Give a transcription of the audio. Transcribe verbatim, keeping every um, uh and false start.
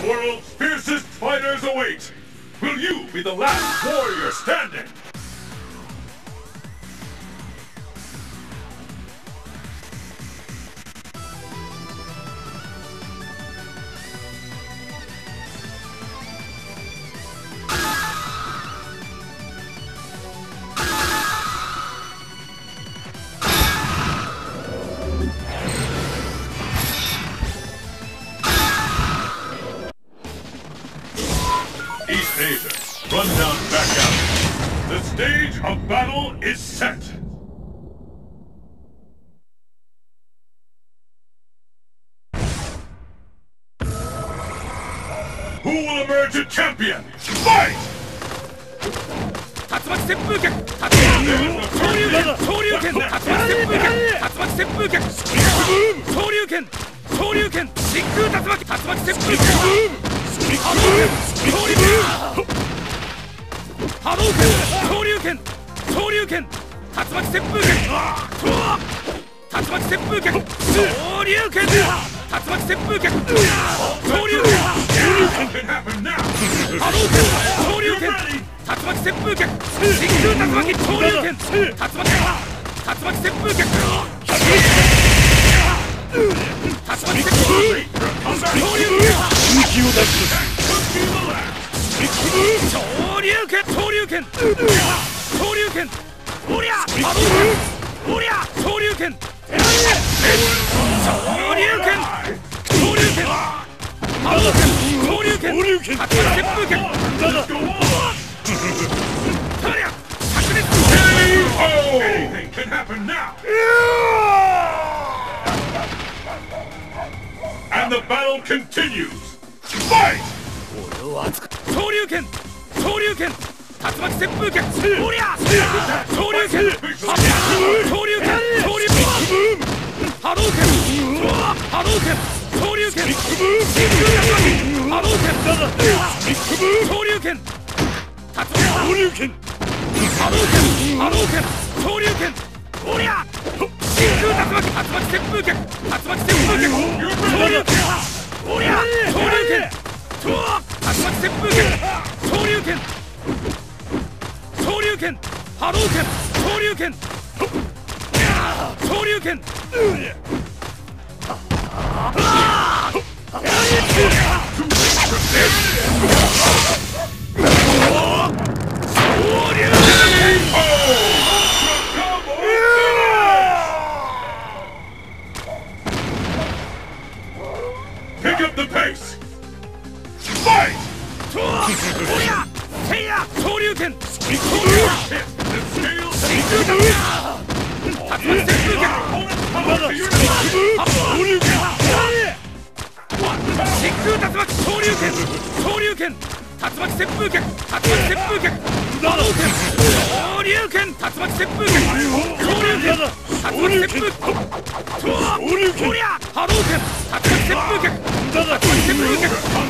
world's fiercest fighters await! Will you be the last warrior standing? East Asia, run down back out. The stage of battle is set. Who will emerge a champion? Fight! 竜巻旋風脚昇竜拳昇竜拳竜巻旋風脚竜巻旋風脚昇竜拳昇竜拳真空竜巻竜巻旋風脚波動拳昇竜拳波動拳昇竜拳昇竜拳竜巻旋風脚竜巻旋風脚昇竜拳竜巻旋風脚昇竜拳波動拳昇竜拳竜巻旋風脚真空竜巻昇竜拳竜巻竜巻旋風脚竜巻旋風昇竜拳気を出す昇竜拳昇竜拳昇竜拳おりゃ波動拳おりゃ昇竜拳昇竜拳昇竜拳波動拳昇竜拳竜巻旋風脚 Anything can happen now! And the battle continues! Fight! 昇竜拳昇竜拳竜巻旋風脚おりゃ昇竜拳昇竜拳昇竜拳波動拳波動拳昇竜拳真空竜巻波動拳昇竜拳昇竜拳波動拳波動拳昇竜拳おりゃ真空竜巻竜巻旋風脚竜巻旋風脚昇竜拳おりゃ昇竜拳竜巻旋風脚昇竜拳昇竜拳波動拳昇竜拳昇竜拳 Pick up the pace! Fight! おりゃせいや昇竜拳 The scale 真空竜巻旋風脚昇竜拳真空竜巻昇竜拳昇竜拳竜巻旋風脚竜巻旋風脚波動拳昇竜拳竜巻旋風脚昇竜拳竜巻旋風脚おりゃ波動拳竜巻旋風脚竜巻旋風脚